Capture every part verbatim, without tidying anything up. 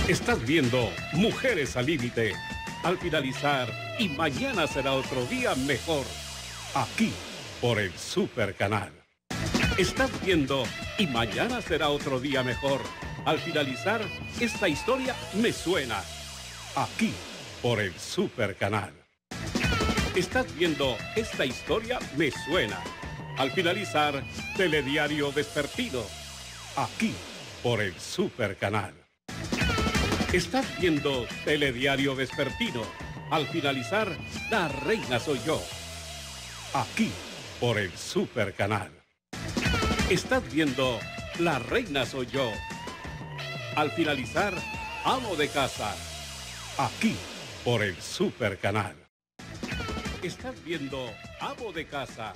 Estás viendo Mujeres al Límite. Al finalizar, y mañana será otro día mejor. Aquí, por el Super Canal. Estás viendo, y mañana será otro día mejor. Al finalizar, esta historia me suena. Aquí, por el Super Canal. Estás viendo, esta historia me suena. Al finalizar, Telediario Vespertino. Aquí, por el Super Canal. Estás viendo Telediario Vespertino. Al finalizar, La Reina Soy Yo. Aquí, por el Super Canal. Estás viendo La Reina Soy Yo. Al finalizar, Amo de Casa. Aquí, por el Super Canal. Estás viendo Amo de Casa.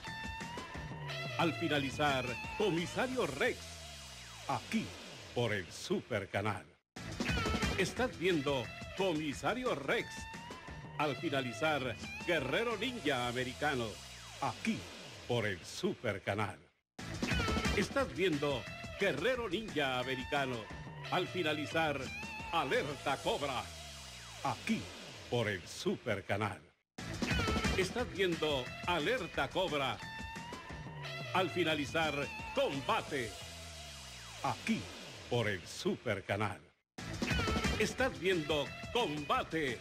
Al finalizar, Comisario Rex. Aquí, por el Super Canal. Estás viendo Comisario Rex. Al finalizar, Guerrero Ninja Americano. Aquí, por el Super Canal. Estás viendo Guerrero Ninja Americano. Al finalizar, Alerta Cobra. Aquí, por el Super Canal. Estás viendo Alerta Cobra. Al finalizar, Combate. Aquí, por el Super Canal. Estás viendo Combate.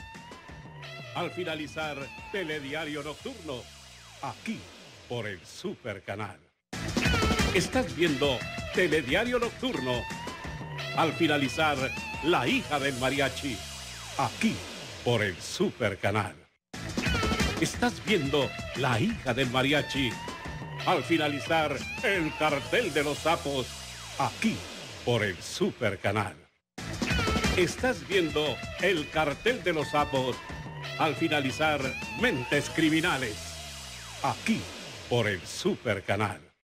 Al finalizar, Telediario Nocturno. Aquí, por el Super Canal. Estás viendo Telediario Nocturno. Al finalizar, La Hija del Mariachi. Aquí, por el Super Canal. Estás viendo La Hija del Mariachi. Al finalizar, El Cartel de los Sapos. Aquí, por el Super Canal. Estás viendo El Cartel de los Sapos. Al finalizar, Mentes Criminales. Aquí, por el Super Canal.